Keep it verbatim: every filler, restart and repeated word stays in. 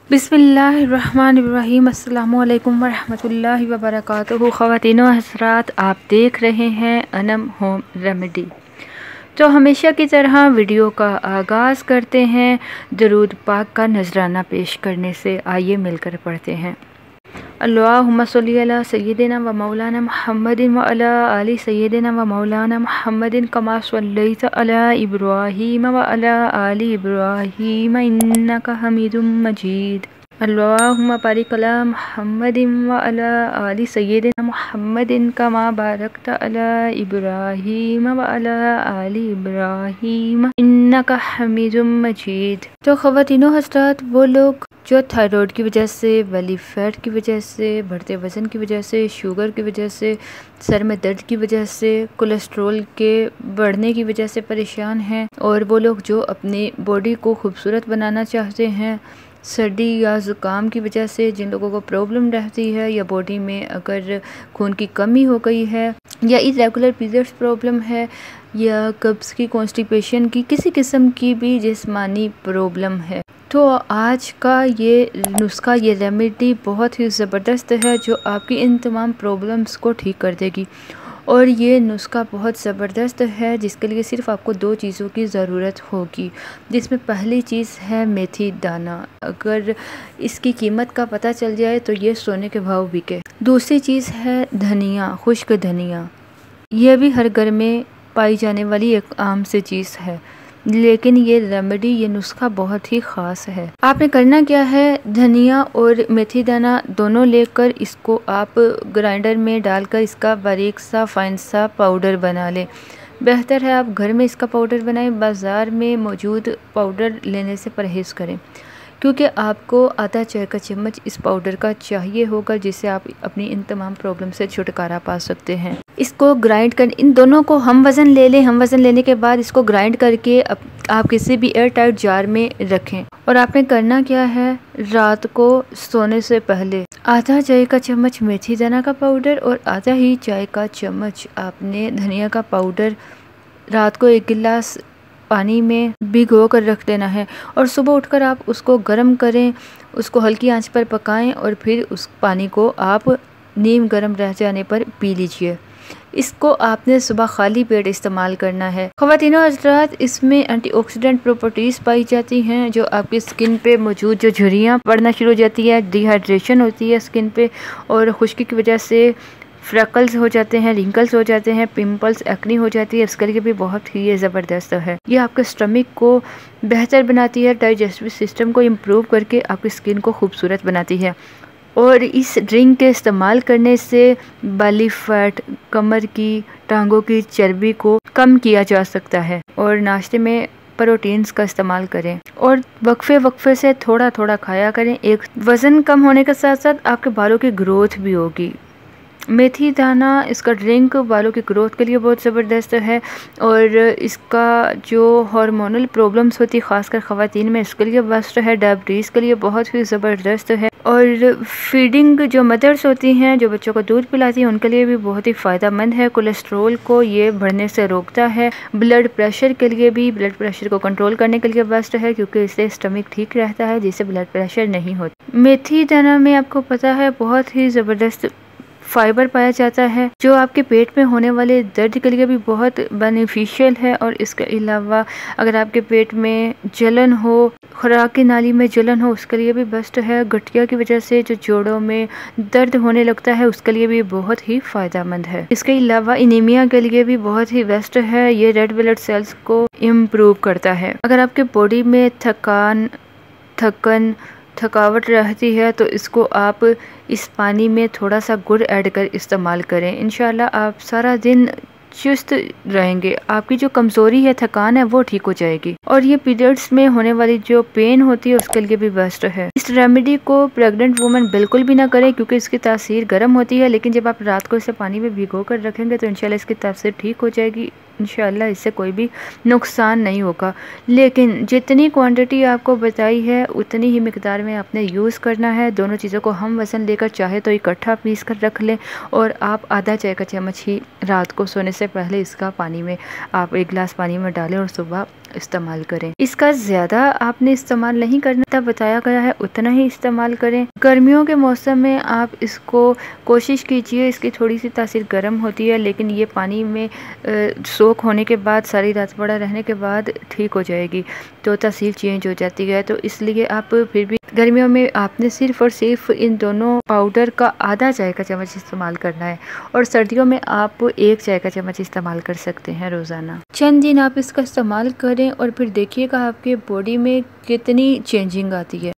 बिस्मिल्लाहिर्रहमानिर्रहीम। अस्सलामुअलैकुम वरहमतुल्लाहि वबरकातुहू। ख़वातीनो हज़रात, आप देख रहे हैं अनम होम रेमेडी। तो हमेशा की तरह वीडियो का आगाज़ करते हैं दरूद पाक का नजराना पेश करने से। आइए मिलकर पढ़ते हैं। अल्लाहुम्मा सल्ली अला सय्यिदिना व मौलाना मुहम्मदिन व अला आलि सय्यिदिना व मौलाना मुहम्मदिन कमा सल्लैता अला इब्राहीम व अला आलि इब्राहीम इन्नका हमीदुम मजीद। अल्लाहुम्मा बारिक अला मुहम्मदिन व अला आलि सय्यिदिना मुहम्मदिन कमा बारकता अला इब्राहीम व अला आलि इब्राहीम इन्नका हमीदुम मजीद। तो ख़वातीनो हज़रात, वो लोग जो थायराइड की वजह से, बेली फैट की वजह से, बढ़ते वज़न की वजह से, शुगर की वजह से, सर में दर्द की वजह से, कोलेस्ट्रॉल के बढ़ने की वजह से परेशान हैं, और वो लोग जो अपनी बॉडी को खूबसूरत बनाना चाहते हैं, सर्दी या ज़ुकाम की वजह से जिन लोगों को प्रॉब्लम रहती है, या बॉडी में अगर खून की कमी हो गई है, या इरेगुलर पीरियड्स प्रॉब्लम है, या कब्ज़ की, कॉन्स्टिपेशन की, किसी किस्म की भी जिस्मानी प्रॉब्लम है, तो आज का ये नुस्खा, ये रेमेडी बहुत ही ज़बरदस्त है जो आपकी इन तमाम प्रॉब्लम्स को ठीक कर देगी। और ये नुस्खा बहुत ज़बरदस्त है जिसके लिए सिर्फ आपको दो चीज़ों की ज़रूरत होगी, जिसमें पहली चीज़ है मेथी दाना। अगर इसकी कीमत का पता चल जाए तो ये सोने के भाव बिके। दूसरी चीज़ है धनिया, खुश्क धनिया। यह भी हर घर में पाई जाने वाली एक आम सी चीज़ है, लेकिन ये रेमेडी, ये नुस्खा बहुत ही ख़ास है। आपने करना क्या है, धनिया और मेथी दाना दोनों लेकर इसको आप ग्राइंडर में डालकर इसका बारीक सा फाइन सा पाउडर बना लें। बेहतर है आप घर में इसका पाउडर बनाएं, बाज़ार में मौजूद पाउडर लेने से परहेज़ करें, क्योंकि आपको आधा चाय का चम्मच इस पाउडर का चाहिए होगा, जिससे आप अपनी इन तमाम प्रॉब्लम से छुटकारा पा सकते हैं। इसको ग्राइंड कर, इन दोनों को हम वज़न ले लें। हम वज़न लेने के बाद इसको ग्राइंड करके आप, आप किसी भी एयर टाइट जार में रखें। और आपने करना क्या है, रात को सोने से पहले आधा चाय का चम्मच मेथी दाना का पाउडर और आधा ही चाय का चम्मच आपने धनिया का पाउडर रात को एक गिलास पानी में भिगो कर रख देना है। और सुबह उठकर आप उसको गर्म करें, उसको हल्की आंच पर पकाएं, और फिर उस पानी को आप नीम गर्म रह जाने पर पी लीजिए। इसको आपने सुबह खाली पेट इस्तेमाल करना है। ख़वातीनो हज़रात, इसमें एंटीऑक्सीडेंट प्रॉपर्टीज़ पाई जाती हैं जो आपकी स्किन पे मौजूद जो झुर्रियाँ पड़ना शुरू हो जाती है, डिहाइड्रेशन होती है स्किन पे, और खुश्की की वजह से फ्रैकल्स हो जाते हैं, रिंकल्स हो जाते हैं, पिंपल्स, एक्नी हो जाती है, इसके लिए भी बहुत ही ये ज़बरदस्त है। ये आपके स्टमक को बेहतर बनाती है, डाइजेस्टिव सिस्टम को इम्प्रूव करके आपकी स्किन को खूबसूरत बनाती है। और इस ड्रिंक के इस्तेमाल करने से बेली फैट, कमर की, टांगों की चर्बी को कम किया जा सकता है। और नाश्ते में प्रोटीन्स का इस्तेमाल करें, और वक्फे वक्फे से थोड़ा थोड़ा खाया करें। एक वज़न कम होने के साथ साथ आपके बालों की ग्रोथ भी होगी। मेथी दाना, इसका ड्रिंक बालों की ग्रोथ के लिए बहुत ज़बरदस्त है, और इसका जो हार्मोनल प्रॉब्लम्स होती है ख़ासकर ख़वातीन में, इसके लिए बेस्ट है। डायबिटीज़ के लिए बहुत ही ज़बरदस्त है। और फीडिंग जो मदर्स होती हैं, जो बच्चों को दूध पिलाती हैं, उनके लिए भी बहुत ही फ़ायदेमंद है। कोलेस्ट्रॉल को ये बढ़ने से रोकता है। ब्लड प्रेशर के लिए भी, ब्लड प्रेशर को कंट्रोल करने के लिए बेस्ट है, क्योंकि इससे स्टमक ठीक रहता है, जिससे ब्लड प्रेशर नहीं होता। मेथी दाना में आपको पता है बहुत ही ज़बरदस्त फाइबर पाया जाता है, जो आपके पेट में होने वाले दर्द के लिए भी बहुत बेनिफिशियल है। और इसके अलावा अगर आपके पेट में जलन हो, खुराक की नाली में जलन हो, उसके लिए भी बेस्ट है। गठिया की वजह से जो जोड़ों में दर्द होने लगता है, उसके लिए भी बहुत ही फ़ायदेमंद है। इसके अलावा एनीमिया के लिए भी बहुत ही बेस्ट है। ये रेड ब्लड सेल्स को इम्प्रूव करता है। अगर आपके बॉडी में थकान, थकन, थकावट रहती है, तो इसको आप इस पानी में थोड़ा सा गुड़ ऐड कर इस्तेमाल करें। इंशाल्लाह आप सारा दिन चुस्त रहेंगे। आपकी जो कमज़ोरी है, थकान है, वो ठीक हो जाएगी। और ये पीरियड्स में होने वाली जो पेन होती है, उसके लिए भी बेस्ट है। इस रेमेडी को प्रेग्नेंट वुमेन बिल्कुल भी ना करें, क्योंकि इसकी तासीर गर्म होती है, लेकिन जब आप रात को इसे पानी में भिगो कर रखेंगे तो इंशाल्लाह इसकी तासीर ठीक हो जाएगी। इंशाल्लाह इससे कोई भी नुकसान नहीं होगा। लेकिन जितनी क्वांटिटी आपको बताई है, उतनी ही मिकदार में आपने यूज़ करना है। दोनों चीज़ों को हम वज़न लेकर चाहे तो इकट्ठा पीस कर रख लें, और आप आधा चाय का चम्मच ही रात को सोने से पहले इसका पानी में आप एक गिलास पानी में डालें, और सुबह इस्तेमाल करें। इसका ज़्यादा आपने इस्तेमाल नहीं करना, तब बताया गया है उतना ही इस्तेमाल करें। गर्मियों के मौसम में आप इसको कोशिश कीजिए, इसकी थोड़ी सी तासीर गर्म होती है लेकिन ये पानी में सोख होने के बाद, सारी रात पड़ा रहने के बाद ठीक हो जाएगी, तो तासीर चेंज हो जाती है। तो इसलिए आप फिर भी गर्मियों में आपने सिर्फ और सिर्फ इन दोनों पाउडर का आधा चाय का चम्मच इस्तेमाल करना है, और सर्दियों में आप एक चाय का चम्मच इस्तेमाल कर सकते हैं रोज़ाना। चंद दिन आप इसका इस्तेमाल करें और फिर देखिएगा आपके बॉडी में कितनी चेंजिंग आती है।